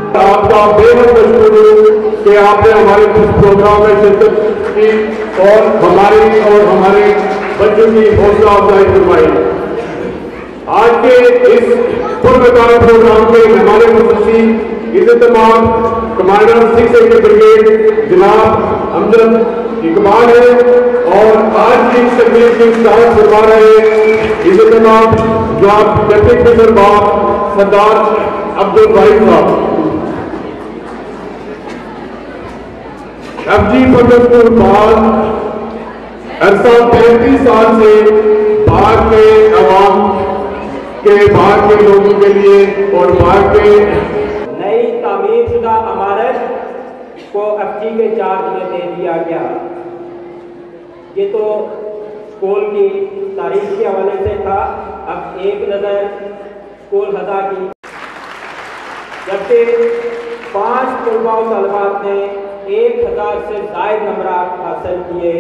آپ کا بےحد مشکور ہوں کہ آپ نے ہمارے اس پروگرام میں شرکت کی اور ہمارے بچوں کی حوصلہ افزائی فرمائی. آج کے اس پروگرام کے ہمارے خصوصی عزت مآب کمانڈر 680 بریگیڈ جناب امجد اقبال ہے اور آج کی تقریب کی صدارت فرما رہے عزت مآب جناب ڈپٹی کمشنر باغ سردار عبدالواحد صاحب. FG پبلک اسکول باغ عرصہ 35 سال سے باغ کے عوام کے باغ کے لوگوں کے لیے اور باغ کے نئی تعمیر شدہ عمارت کو FG کے چارج میں دے دیا گیا. یہ تو اسکول کی تاریخ کے حوالے سے تھا. اب ایک نظر اسکول خزاں کی، جبکہ 5 طلباء و طالبات نے 1000 سے زائد نمبرات حاصل کیے.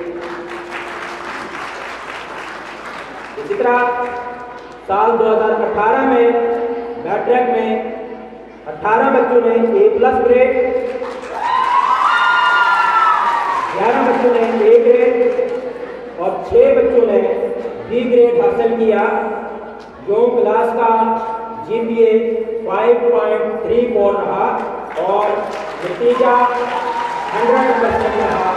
اسی طرح سال 2018 میں میٹرک میں 18 بچوں نے A+ گریڈ، 11 بچوں نے A گریڈ اور 6 بچوں نے B گریڈ حاصل کیا. جو کلاس کا GPA 5.34 رہا اور نتیجہ 100% رہا.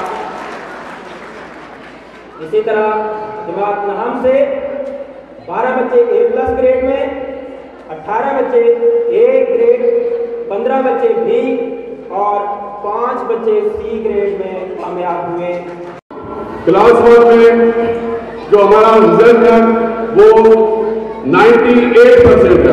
اسی طرح جماعت نہم سے 12 بچے A+ گریڈ میں، 18 بچے A گریڈ، 15 بچے B اور 5 بچے C گریڈ میں کامیاب ہوئے. کلاس 1 میں جو ہمارا رزلٹ ہے وہ 98% ہے.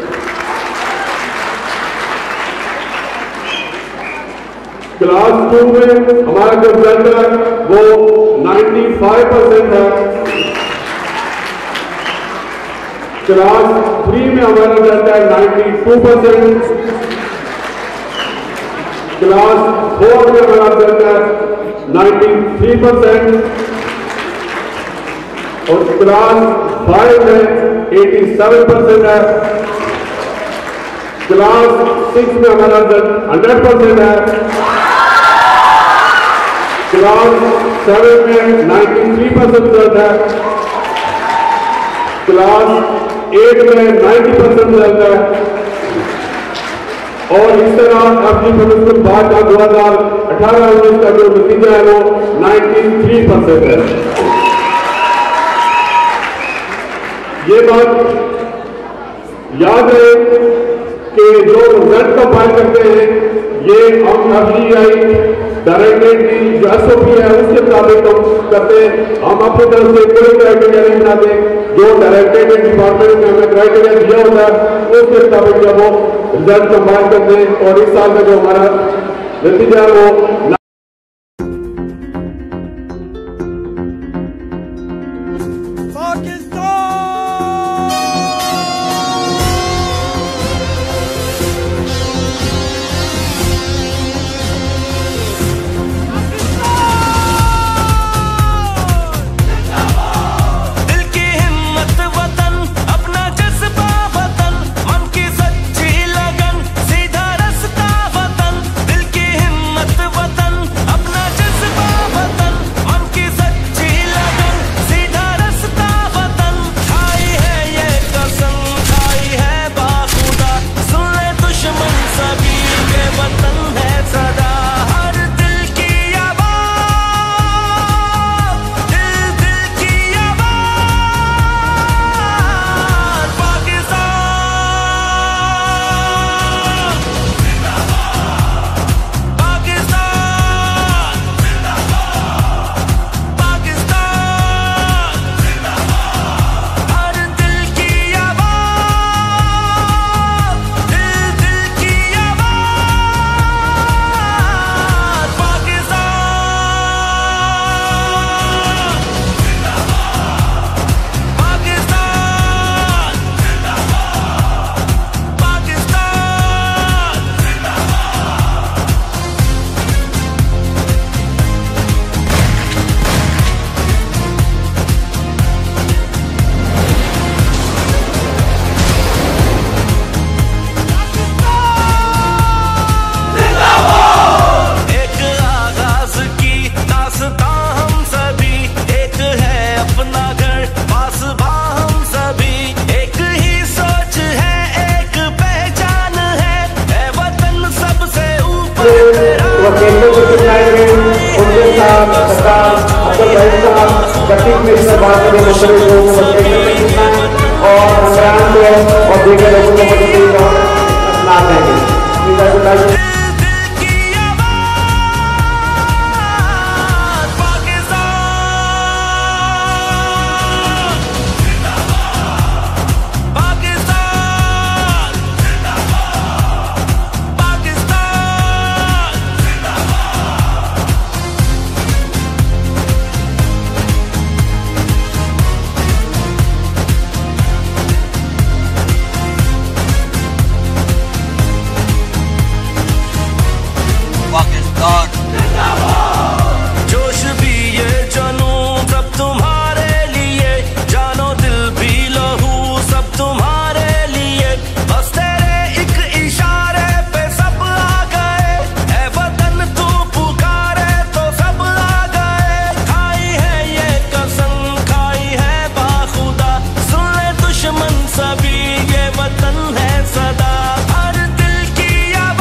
کلاس 2 میں ہمارا جو رزلٹ ہے وہ 95% ہے. کلاس 3 میں ہمارا رزلٹ ہے 92%. کلاس 4 میں ہمارا رزلٹ ہے 93% اور کلاس 5 میں 87% ہے. کلاس 6 میں ہمارا رزلٹ 100% ہے. کلاس 7 میں 93% رزلٹ ہے. کلاس 8 میں 90% رزلٹ ہے. اور اس طرح FG پبلک اسکول باغ کا 2018-19 کا جو نتیجہ ہے وہ 93% ہے. یہ بات یاد ہے کہ جو رزلٹ کا فائل کرتے ہیں یہ ہم FGI ڈائریکٹریٹ کی جو SOP ہے اس کے مطابق ہم کرتے ہیں. ہم اپنی طرف سے کوئی کرائٹیریا نہیں بناتے. جو ڈائریکٹریٹ ڈپارٹمنٹ میں ہمیں کرائٹیریا دیا ہوتا ہے اس کے مطابق جب وہ رزلٹ کمپائل کرتے ہیں اور اس سال کا جو ہمارا نتیجہ ہے وہ وطن केंद्र में चुनाएंगे उनके साथ सरकार अब्दुल भाई साहब गति में इस बात में मुख्य लोगों को केंद्र में चुनना है और अमरान को और दीगर लोगों को मदद अपना देंगे। जोश भी ये जनूं सब तुम्हारे लिए, जानो दिल भी लहू सब तुम्हारे लिए, बस तेरे एक इशारे पे सब आ गए, ऐ वतन तू पुकारे तो सब आ गए, खाई है ये कसम खाई है बाखुदा, सुन ले दुश्मन सभी ये वतन है सदा, हर दिल की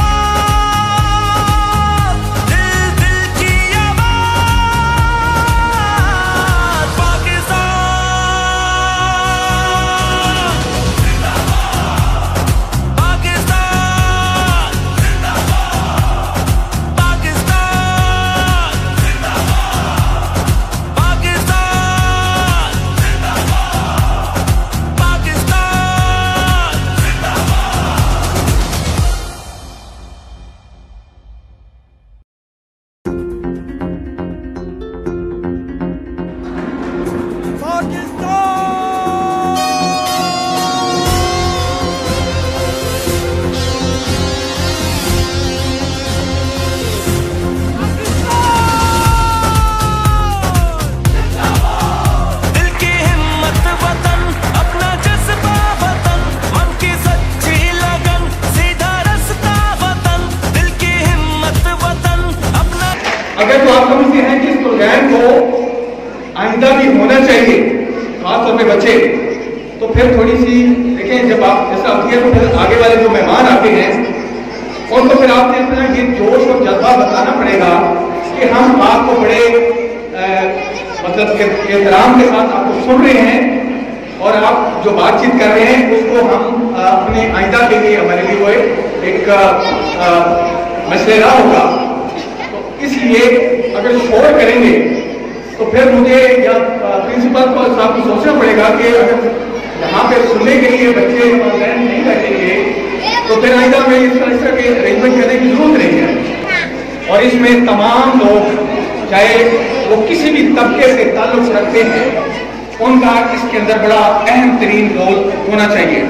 अगर तो आप समझते हैं कि इस प्रोग्राम को आइंदा भी होना चाहिए, खासतौर पे बच्चे, तो फिर थोड़ी सी देखें, जब आप ऐसा होती है तो फिर आगे वाले जो मेहमान आते हैं उनको फिर आपने अपना ये जोश और जज्बा बताना पड़ेगा कि हम आपको बड़े मतलब एहतराम के साथ आपको सुन रहे हैं और आप जो बातचीत कर रहे हैं उसको हम अपने आइंदा के लिए हमारे लिए वो एक मसला होगा। इसलिए अगर शोर करेंगे तो फिर मुझे या प्रिंसिपल को साहब को सोचना पड़ेगा कि अगर यहाँ पे सुनने के लिए बच्चे ऑनलाइन नहीं बैठेंगे तो फिर आइंदा में इस तरह के अरेंजमेंट करने की जरूरत नहीं है। और इसमें तमाम लोग चाहे वो किसी भी तबके से ताल्लुक रखते हैं उनका इसके अंदर बड़ा अहम तरीन रोल होना चाहिए।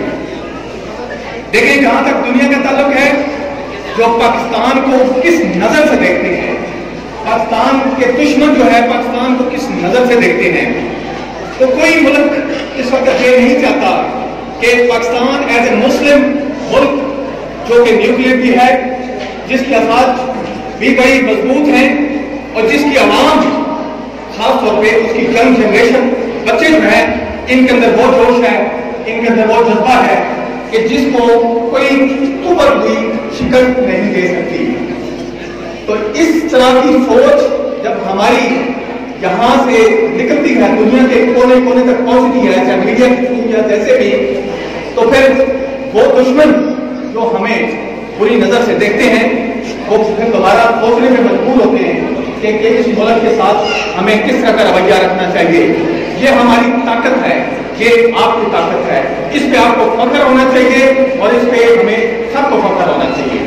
देखिए, जहाँ तक दुनिया का ताल्लुक है, जो पाकिस्तान को किस नजर से देखते हैं, पाकिस्तान के दुश्मन जो है पाकिस्तान को किस नजर से देखते हैं, तो कोई मुल्क इस वक्त ये नहीं चाहता कि पाकिस्तान एज ए मुस्लिम मुल्क जो कि न्यूक्लियर भी है, जिसकी आसाद भी बड़ी मजबूत हैं और जिसकी आवाम खासतौर पे उसकी यंग जनरेशन बच्चे जो हैं इनके अंदर बहुत जोश है, इनके अंदर बहुत जज्बा है कि जिसको कोई तुबर हुई शिकस्त नहीं दे सकती। तो इस तरह की सोच जब हमारी यहाँ से निकलती है, दुनिया के कोने कोने तक पहुंचती है, चाहे मीडिया के थ्रू या जैसे भी, तो फिर वो दुश्मन जो हमें बुरी नजर से देखते हैं वो फिर दोबारा सोचने में मजबूर होते हैं कि इस मुल्क के साथ हमें किस तरह का रवैया रखना चाहिए। ये हमारी ताकत है, ये आपकी ताकत है, इस पे आपको फख्र होना चाहिए और इस पे हमें सबको फख्र होना चाहिए।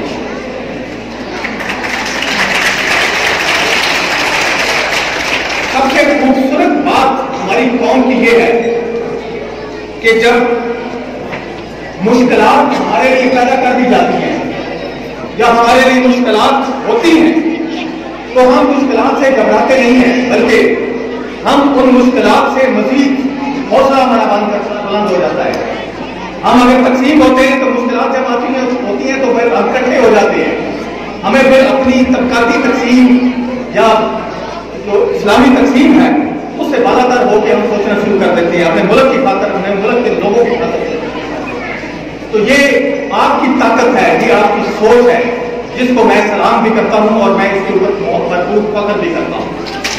सबसे खूबसूरत बात हमारी कौम की ये है कि जब मुश्किलात हमारे लिए पैदा कर दी जाती हैं या हमारे लिए मुश्किलात होती हैं तो हम मुश्किलात से घबराते नहीं हैं, बल्कि हम उन मुश्किलात से मजीद हौसला हमारा बुलंद हो जाता है। हम अगर तकसीम होते हैं तो मुश्किलात जब होती हैं तो फिर हम इकट्ठे हो जाते हैं। हमें फिर अपनी तबकाती तकसीम या जो इस्लामी तकसीम है उससे बालातर होकर हम सोचना शुरू कर देते हैं अपने मुल्क की खातिर, अपने मुल्क के लोगों की खातिर। तो ये आपकी ताकत है, ये आपकी सोच है, جس کو میں سلام بھی کرتا ہوں اور میں اس کے اوپر بہت بھرپور فخر بھی کرتا ہوں.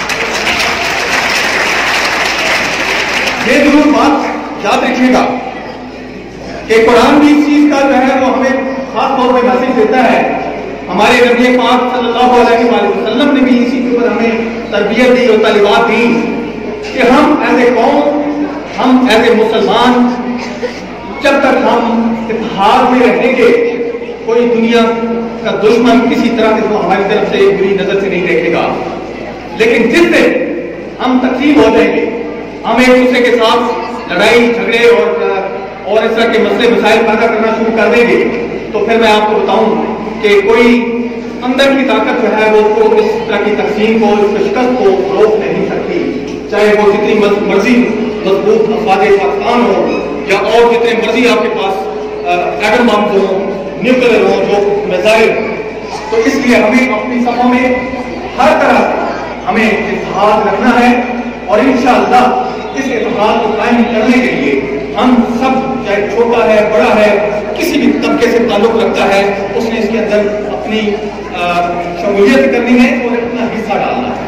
یہ ضرور بات یاد رکھیے گا کہ قرآن بھی اس چیز کا جو ہے وہ ہمیں خاص طور پہ میسج دیتا ہے. ہمارے نبی پاک صلی اللہ علیہ وآلہ وسلم نے بھی اسی کے اوپر ہمیں تربیت دی اور تعلیمات دی کہ ہم ایز اے قوم، ہم ایز اے مسلمان، جب تک ہم اتحاد میں رہیں گے کوئی دنیا کا دشمن کسی طرح سے ہماری طرف سے بری نظر سے نہیں دیکھے گا. لیکن جس دن ہم تقسیم ہو جائیں گے، ہم ایک دوسرے کے ساتھ لڑائی جھگڑے اور اس طرح کے مسئلے مسائل پیدا کرنا شروع کر دیں گے، تو پھر میں آپ کو بتاؤں کہ کوئی اندر کی طاقت جو ہے وہ اس طرح کی تقسیم کو، اس شکست کو روک نہیں سکتی. چاہے وہ جتنی مرضی مضبوط افواج پاکستان ہو یا اور جتنے مرضی آپ کے پاس ایٹم بم ہوں، نیوکلر ہوں، جو میزائل. تو اس لیے ہمیں اپنی صفوں میں ہر طرح سے ہمیں اتحاد رکھنا ہے اور انشاءاللہ اس اتحاد کو قائم کرنے کے لیے ہم سب، چاہے چھوٹا ہے بڑا ہے، کسی بھی طبقے سے تعلق رکھتا ہے، اس نے اس کے اندر اپنی شمولیت کرنی ہے اور اپنا حصہ ڈالنا ہے.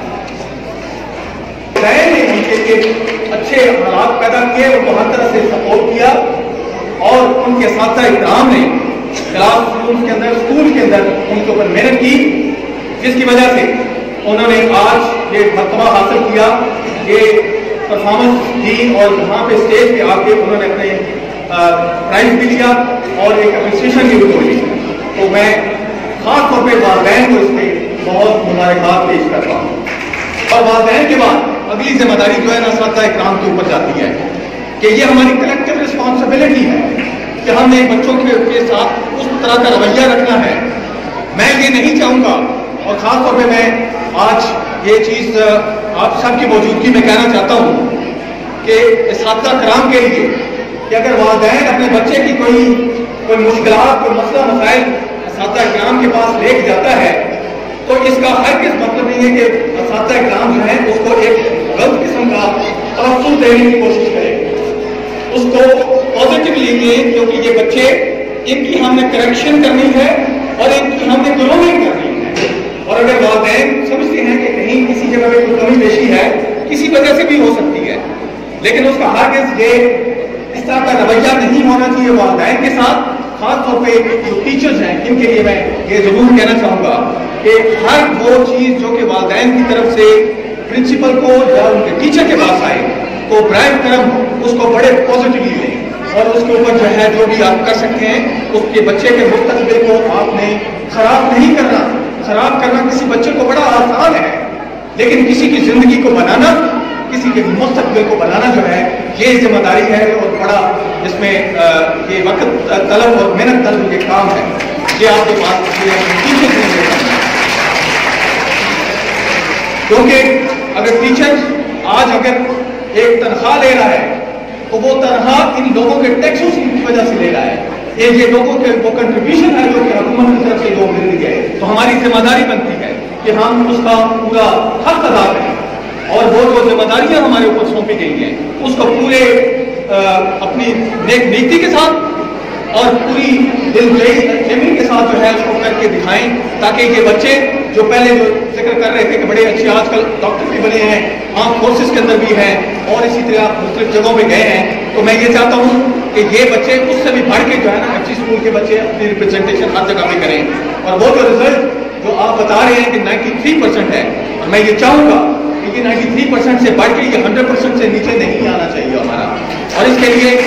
ان کے لیے اچھے حالات پیدا کیے، ان کو ہر طرح سے سپورٹ کیا اور ان کے اساتذہ اکرام نے کلاس روم کے اندر، اسکول کے اندر ان کے اوپر محنت کی، جس کی وجہ سے انہوں نے آج یہ مرتبہ حاصل کیا، یہ پرفارمنس دی اور یہاں پہ اسٹیج پہ آ کے انہوں نے اپنے پرائز بھی لیا اور ایک اپریسیشن بھی ہوئی. تو میں خاص طور پہ والدین کو اس میں بہت مبارکباد پیش کرتا ہوں. اور والدین کے بعد اگلی ذمہ داری جو ہے نا اساتذہ اکرام کے اوپر جاتی ہے کہ یہ ہماری کلیکٹیو رسپانسبلٹی ہے کہ ہم نے بچوں کے ساتھ اس طرح کا رویہ رکھنا ہے. میں یہ نہیں چاہوں گا اور خاص طور پہ میں آج یہ چیز آپ سب کی موجودگی میں کہنا چاہتا ہوں کہ اساتذہ کرام کے لیے کہ اگر والدین اپنے بچے کی کوئی مشکلات، کوئی مسئلہ مسائل اساتذہ کرام کے پاس لے کے جاتا ہے تو اس کا ہرگز مطلب نہیں ہے کہ اساتذہ کرام جو ہیں اس کو ایک غلط قسم کا تلفظ دینے کی کوشش کریں. اس کو پازیٹیولی لیں، کیونکہ یہ بچے، ان کی ہم نے کریکشن کرنی ہے اور ان کی ہم نے گرومنگ کرنی ہے. اور اگر والدین سمجھتے ہیں کہ کہیں کسی جگہ پہ کوئی کمی بیشی ہے، کسی وجہ سے بھی ہو سکتی ہے، لیکن اس کا ہرگز یہ اس طرح کا رویہ نہیں ہونا چاہیے والدین کے ساتھ. خاص طور پہ جو ٹیچرز ہیں ان کے لیے میں یہ ضرور کہنا چاہوں گا کہ ہر وہ چیز جو کہ والدین کی طرف سے پرنسپل کو یا ان کے ٹیچر کے پاس آئے تو برائے کرم اس کو بڑے پازیٹیولی لیں اور اس کے اوپر جو ہے جو بھی آپ کر سکتے ہیں اس کے بچے کے مستقبل کو آپ نے خراب نہیں کرنا. خراب کرنا کسی بچے کو بڑا آسان ہے، لیکن کسی کی زندگی کو بنانا، کسی کے مستقبل کو بنانا جو ہے یہ ذمہ داری ہے اور بڑا اس میں یہ وقت طلب اور محنت طلب کے کام ہے. یہ آپ کے پاس کیونکہ اگر ٹیچر آج اگر ایک تنخواہ لے رہا ہے تو وہ تنخواہ ان لوگوں کے ٹیکسوں کی وجہ سے لے رہا ہے. یہ لوگوں کے وہ کنٹریبیوشن ہے جو کہ حکومت کی طرف سے لوگ مل رہی ہے. تو ہماری ذمہ داری بنتی ہے کہ ہم اس کا پورا حق ادا کریں اور وہ جو ذمہ داریاں ہمارے اوپر سونپی گئی ہیں اس کو پورے اپنی نیک نیتی کے ساتھ اور پوری دل جمی کے ساتھ جو ہے اس کو کر کے دکھائیں، تاکہ یہ بچے جو پہلے جو ذکر کر رہے تھے کہ بڑے اچھے آج کل ڈاکٹر بھی بنے ہیں، آرم فورسز کے اندر بھی ہیں اور اسی طرح مختلف جگہوں پہ گئے ہیں. تو میں یہ چاہتا ہوں کہ یہ بچے اس سے بھی بڑھ کے جو ہے نا اچھی اسکول کے بچے اپنی ریپرزنٹیشن ہر جگہ پہ کریں. اور وہ جو رزلٹ جو آپ بتا رہے ہیں کہ 93% ہے، اور میں یہ چاہوں گا کہ یہ 93% سے بڑھ کے یہ 100% سے نیچے نہیں آنا چاہیے ہمارا. اور اس کے لیے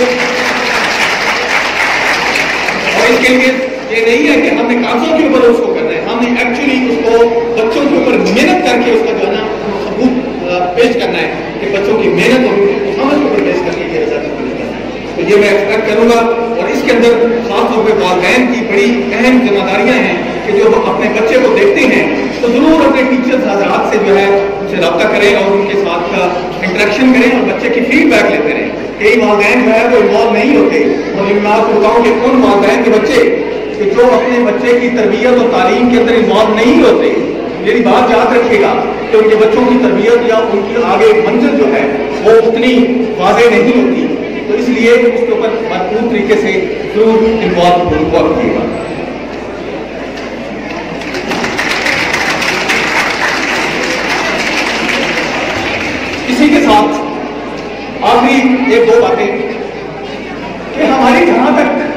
یہ نہیں ہے کہ ہم نے کاغذوں کے اوپر اس کو کرنا ہے، ہم نے ایکچولی اس کو بچوں کے اوپر محنت کر کے اس کا جو ہے نا ثبوت پیش کرنا ہے کہ بچوں کی محنت اور سمجھ کے اوپر پیش کر کے یہ رزلٹ پیش کرنا ہے. تو یہ میں ایکسپیکٹ کروں گا اور اس کے اندر خاص طور پہ والدین کی بڑی اہم ذمہ داریاں ہیں کہ جو اپنے بچے کو دیکھتے ہیں تو ضرور اپنے ٹیچرز حضرات سے جو ہے ان سے رابطہ کریں اور ان کے ساتھ انٹریکشن کریں اور بچے کی فیڈ بیک لیتے رہیں. کئی والدین جو ہے وہ انوالو نہیں ہوتے اور میں آپ کو بتاؤں کہ ان والدین کے بچے کہ جو اپنے بچے کی تربیت اور تعلیم کے اندر انوالو نہیں ہوتے، میری بات یاد رکھیے گا کہ ان کے بچوں کی تربیت یا ان کی آگے منزل جو ہے وہ اتنی واضح نہیں ہوتی. تو اس لیے اس کے اوپر بھرپور طریقے سے ضرور انوالو کیے گا. इसी के साथ आखिरी एक दो बातें कि हमारी जहाँ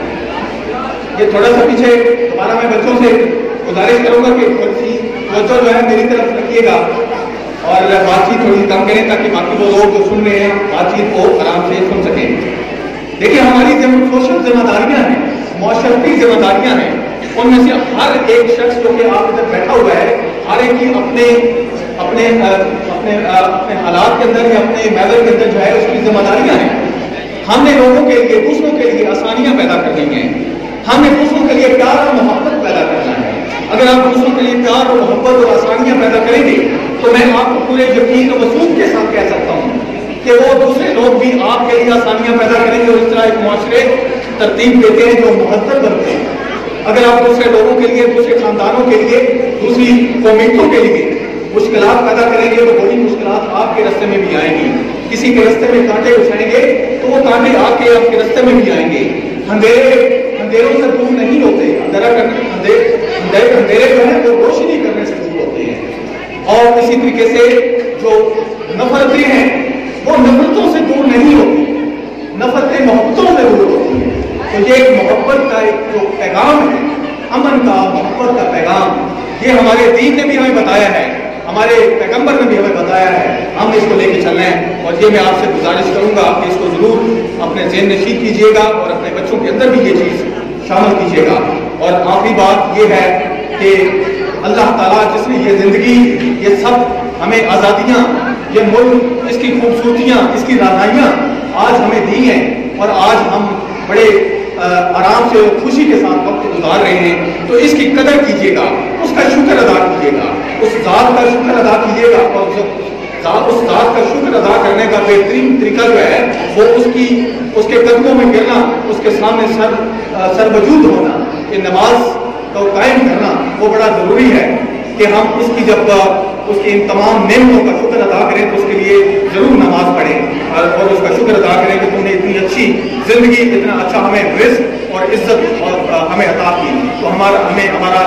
तक ये थोड़ा सा पीछे दोबारा मैं बच्चों से गुजारिश करूंगा कि थोड़ी सी तवज्जो जो है मेरी तरफ रखिएगा और बातचीत थोड़ी कम करें ताकि बाकी वो लोग जो सुन रहे हैं बातचीत को आराम से सुन सकें। देखिए हमारी सोशल जिम्मेदारियां हैं, माशरती जिम्मेदारियां हैं, उनमें से हर एक शख्स जो कि आप इधर बैठा हुआ है, हर एक की अपने अपने अपने अपने हालात के अंदर या अपने मैदर के अंदर जो है उसकी जिम्मेदारियां हैं। हमने लोगों के लिए, दूसरों के लिए आसानियां पैदा करनी है, हमने दूसरों के लिए प्यार और मोहब्बत पैदा करना है। अगर आप दूसरों के लिए प्यार और मोहब्बत और आसानियां पैदा करेंगे तो मैं आपको पूरे यकीन और वसूख के साथ कह सकता हूँ कि वो दूसरे लोग भी आपके लिए आसानियां पैदा करेंगे और इस तरह एक मुआशरे तरतीब देते हैं जो मुहद्दब बनते हैं। अगर आप दूसरे लोगों के लिए, दूसरे खानदानों के लिए, दूसरी कौमियतों के लिए मुश्किलात पैदा करेंगे तो वही मुश्किलात आपके रास्ते में भी आएंगी। किसी के रास्ते में कांटे उछाएंगे तो वो कांटे आपके रास्ते में भी आएंगे। अंधेरों से दूर नहीं होते, अंधेरे जो है वो रोशनी करने से दूर होते हैं। और इसी तरीके से जो नफरतें हैं वो नफरतों से दूर नहीं होती, नफरतें मोहब्बतों से दूर होती हैं। तो ये एक मोहब्बत का एक जो पैगाम है, अमन का, मोहब्बत का पैगाम, ये हमारे दीन ने भी हमें बताया है, हमारे पैगंबर ने भी हमें बताया है, हम इसको लेके चलना है। और ये मैं आपसे गुजारिश करूंगा कि इसको जरूर अपने ज़हन नशीद कीजिएगा और अपने बच्चों के अंदर भी ये चीज़ शामिल कीजिएगा। और आखिरी बात ये है कि अल्लाह ताला जिसने ये ज़िंदगी, ये सब हमें आज़ादियाँ, ये मुल्क, इसकी खूबसूरतियाँ, इसकी रानाइयाँ आज हमें दी हैं और आज हम बड़े आराम से और खुशी के साथ वक्त गुजार रहे हैं, तो इसकी कदर कीजिएगा, उसका शुक्र अदा कीजिएगा, उस ज़ात का शुक्र अदा कीजिएगा। और उस ज़ात का शुक्र अदा करने का बेहतरीन तरीका जो है वो उसके कदमों में गिरना, उसके सामने सरवजूद होना, ये नमाज को कायम करना वो बड़ा ज़रूरी है कि हम इसकी जब उसकी इन तमाम नेमतों का शुक्र अदा करें तो उसके लिए ज़रूर नमाज पढ़ें और उसका शुक्र अदा करें कि तुमने इतनी अच्छी ज़िंदगी, इतना अच्छा हमें रिज़्क़ और इज़्ज़त और हमें अता की। तो हमारा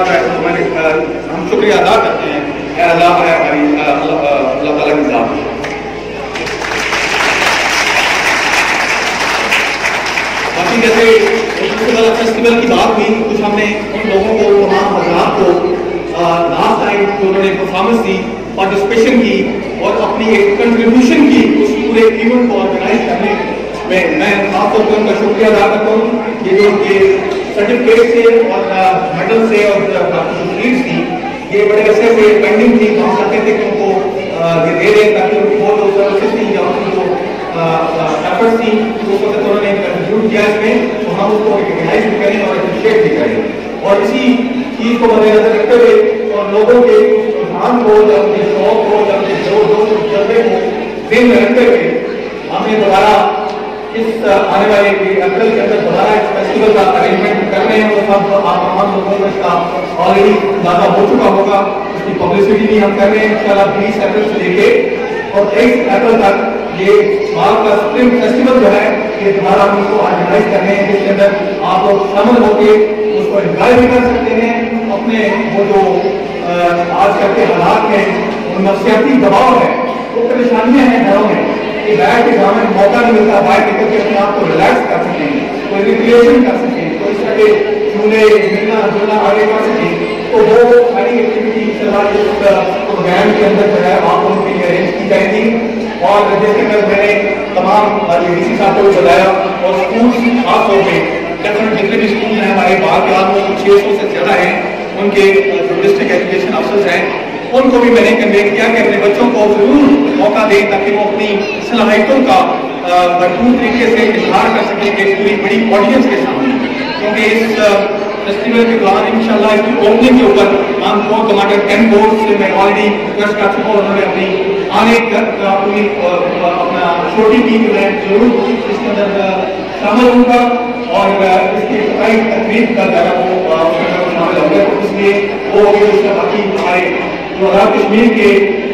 हम शुक्रिया अदा करते हैं अल्लाह ताला की ज़ात। बाकी जैसे फेस्टिवल की बात हुई, कुछ हमने उन लोगों को, तमाम हज़रात को लास्ट टाइम जो उन्होंने परफॉर्मेंस दी, पार्टिसिपेशन की और अपनी एक कंट्रीब्यूशन की उस पूरे इवेंट को ऑर्गेनाइज करने में, मैं खासतौर पर उनका शुक्रिया अदा करता हूँ। ये सर्टिफिकेट से और मेडल से और शीट्स थी, ये बड़े अरसे से पेंडिंग थी, हम चाहते थे कि उनको ये दे दें ताकि उनकी बहुत सर्विसेज थी या उनकी जो एफर्ट्स थी उस वक्त उन्होंने कंट्रीब्यूट किया इसमें, तो हम उसको रिकग्नाइज भी करें और अप्रिशिएट भी करें। और इसी चीज़ को मद्देनजर रखते हुए और लोगों के रुझान को या उनके शौक को या उनके जोश जज्बे को ध्यान में रखते हुए हमने दोबारा इस आने वाले अप्रैल के अंदर दोबारा इस फेस्टिवल का अरेंजमेंट कर रहे हैं। वो सब आप तमाम लोगों को इसका ऑलरेडी ज़्यादा हो चुका होगा, उसकी पब्लिसिटी भी हम कर रहे हैं इंशाल्लाह 20 अप्रैल से लेके और 23 अप्रैल तक। ये बाघ का स्प्रिंग फेस्टिवल जो है ये दोबारा हम उसको ऑर्गेनाइज कर रहे हैं, जिसके अंदर आप लोग शामिल होकर उसको एंजॉय भी कर सकते हैं। अपने वो जो आजकल के हालात हैं, वो नफसियाती दबाव है, वो परेशानियां हैं घरों में, कि बैठ के गाँव में मौका नहीं मिलता बाहर निकल के अपने आप को रिलैक्स कर सकें, कोई रिक्रिएशन कर सकें, तो इस तरह के झूले मिलना जुलना आगे कर सकें, तो वो सारी एक्टिविटी प्रोग्राम के अंदर जो है आप लोगों के लिए अरेंज की जाएगी। और जैसे मैंने तमाम डीसी साहब को बताया और स्कूल खास तौर पर डेफिनेट जितने भी स्कूल हैं हमारे बाहर के हाथ में 600 से ज़्यादा हैं, उनके जो डिस्ट्रिक्ट एजुकेशन अफसर्स हैं उनको भी मैंने कन्वे किया कि अपने बच्चों को जरूर मौका दें ताकि वो अपनी सलाहियतों का भरपूर तरीके से इजहार कर सकें पूरी बड़ी ऑडियंस के सामने। क्योंकि इस फेस्टिवल के दौरान इंशाल्लाह इसकी ओपनिंग के ऊपर हम फोर कमांडर 10 बोर्ड से मैं ऑलरेडी रिक्वेस्ट कर चुका हूँ, उन्होंने अपनी आने पूरी अपना छोटी टीम जो है जरूर इसके अंदर शामिल होगा और इसकी इफ्तिताही तकरीब का जो है वो शामिल होंगे। तो इसलिए वो उसका बाकी हमारे जो आज़ाद कश्मीर के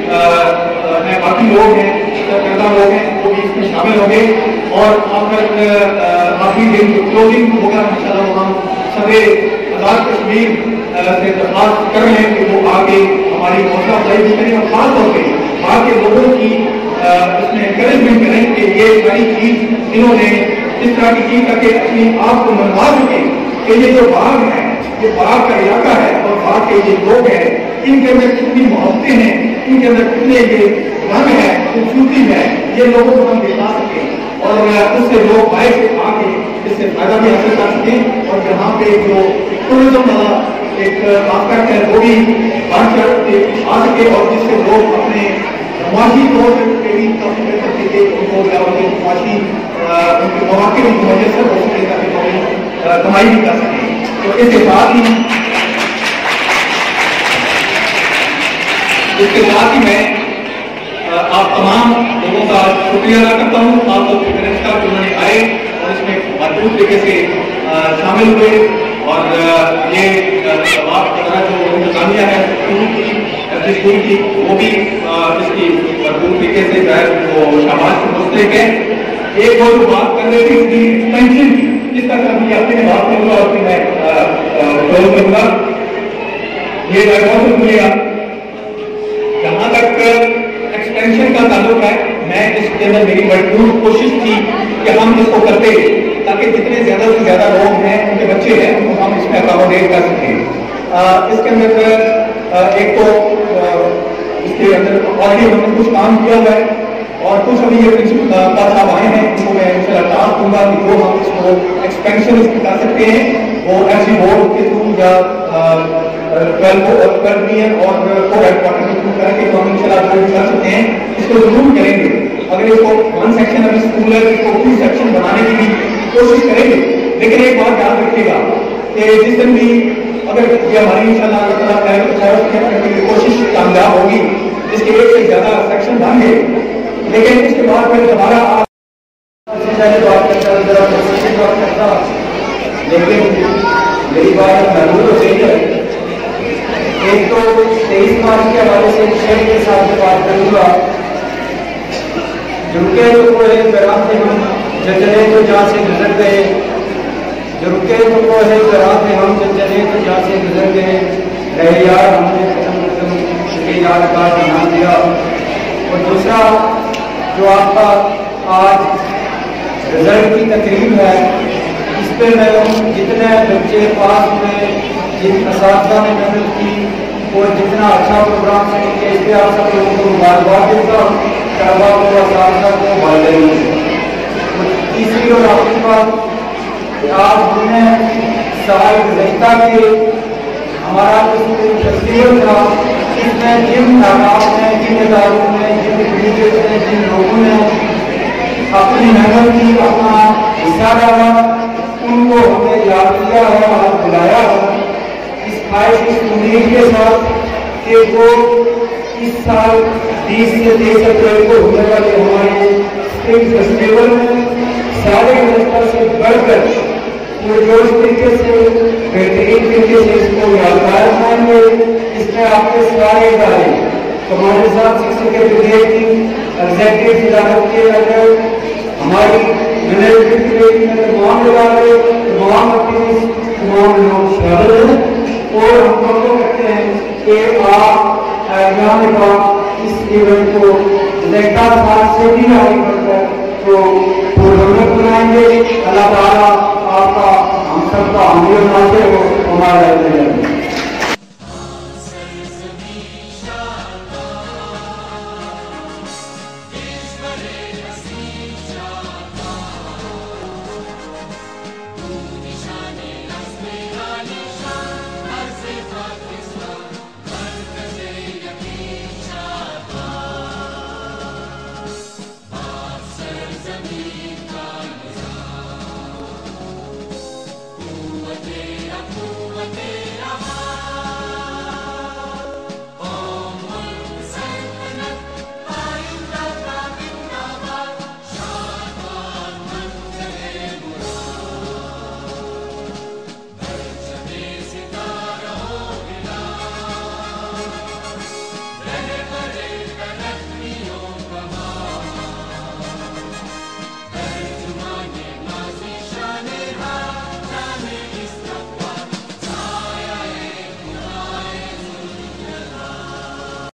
बाकी लोग हैं, करदा लोग हैं, वो भी इसमें शामिल होंगे। और आखिरी दिन जो क्लोजिंग होगा इंशाल्लाह वो हम सभी आज़ाद कश्मीर से दरख्वास्त कर रहे हैं कि वो आगे हमारी हौसला अफजाई भी करें और खास तौर पर बाहर के लोगों की اس میں انکریجمنٹ کریں کہ یہ ساری چیز انہوں نے اس طرح کی چیز کر کے اپنے آپ کو منوا چکے کہ یہ جو باغ ہے، یہ باغ کا علاقہ ہے اور باغ کے یہ لوگ ہیں، ان کے اندر کتنی محبتیں ہیں، ان کے اندر کتنے یہ رنگ ہے، خوبصورتی ہے، یہ لوگوں کو ہم دکھا سکیں اور اس سے لوگ باہر سے آ کے اس سے فائدہ بھی حاصل کر سکیں اور یہاں پہ جو ٹورزم والا ایک آسپیکٹ ہے وہ بھی بڑھ چڑھ کے آ سکے اور جس سے لوگ اپنے معاشی طور پہ بھی کافی بہتر طریقے ان کو معاشی ان کے مواقع بھی میسر ہو سکے تاکہ کمائی بھی کر سکیں. تو اس کے ساتھ ہی میں آپ تمام لوگوں کا شکریہ ادا کرتا ہوں. آپ لوگ کا انہوں نے آئے اور اس میں بھرپور طریقے سے شامل ہوئے اور یہ جو انتظامیہ ہے اسکول کی وہ بھی اس کی بھرپور طریقے سے جو ہے وہ شاباش مستحق ہے. ایک اور بات کر رہے تھے ایکسپینشن کی، جس کا کبھی اپنے بات کروں گا اور پھر میں کلوز کروں گا. یہ بہت شکریہ. جہاں تک ایکسپینشن کا تعلق ہے، میں اس کے اندر میری بھرپور کوشش تھی کہ ہم اس کو کرتے تاکہ جتنے زیادہ سے زیادہ لوگ ہیں، ان کے بچے ہیں، ان کو ہم اس میں اکاموڈیٹ کر سکیں. اس کے اندر ایک تو اس کے اندر آلریڈی ہم نے کچھ کام کیا ہوا ہے اور کچھ ابھی یہ پرنسپل صاحب آئے ہیں ان کو میں ان شاء اللہ ٹاسک دوں گا کہ جو ہم اس کو ایکسپینشن اس کی کر سکتے ہیں وہ ایسی بورڈ کے تھرو یا 12 بھی ہے اور کو ہیڈ کوارٹر کے تھرو کر کے ہم ان شاء اللہ جو کر سکتے ہیں اس کو ضرور کریں گے. اگر اس کو 1 سیکشن ابھی اسکول ہے اس کو 2 سیکشن بنانے کی بھی کوشش کریں گے. لیکن ایک بات یاد رکھیے گا کہ جس دن بھی اگر یہ ہماری ان شاء اللہ اللہ تعالیٰ کی کوشش کامیاب ہوگی، اس کے ایک سے زیادہ سیکشن بن گئے، لیکن اس کے بعد پھر دوبارہ لیکن میری بات محدود ہو گئی ہے. ایک تو 23 مارچ کے حوالے سے شہر کے ساتھ بات کروں گا. جھمکے تو وہ ہے گرام سے ہم ججرے تو جہاں سے گزر گئے، جھمکے تو وہ ہے گرام سے ہم ججرے تو جہاں سے گزر گئے، رہے یار ہم نے قدم قدم کے یادگار بنا دیا. اور دوسرا جو آپ کا آج رزلٹ کی تقریب ہے، اس پہ میں جتنے بچے پاس ہوئے، جن اساتذہ نے محنت کی اور جتنا اچھا پروگرام سے کہ اس پہ آپ سب لوگوں کو مبارکباد دیتا ہوں، طلبا کو، اساتذہ کو، والدین کو. تیسری اور آخری بات کہ آج ہم نے سوال گزشتہ کے ہمارا فیسٹیول تھا، اس میں جن احکام نے، جن اداروں نے، جن ٹیچرس نے، جن لوگوں نے اپنی محنت کی، اپنا حصہ ڈالا، ان کو ہم نے یاد کیا ہے اور بلایا ہے اس خواہش اس امید کے ساتھ کہ وہ اس سال 20 سے 23 اپریل کو ہونے والے ہمارے اسپرنگ فیسٹیول میں سارے گزشتہ سے بڑھ کر پرجوش طریقے سے، بہترین طریقے سے اس کو یادگار بنائیں گے. اس میں آپ کے سارے ادارے ہمارے ساتھ ایگزیکٹو صدارت کے اندر ہماری مینجمنٹ میں تمام ادارے، تمام ایکٹیویسٹ، تمام لوگ شامل ہیں اور ہم لوگ کہتے ہیں کہ آپ ایگزام کا اس ایونٹ کو گزشتہ سال سے بھی آگے بڑھ کر تو پرجوش بنائیں گے. اللہ تعالیٰ آپ کا، ہم سب کا حامی و ناصر ہو. ہمارا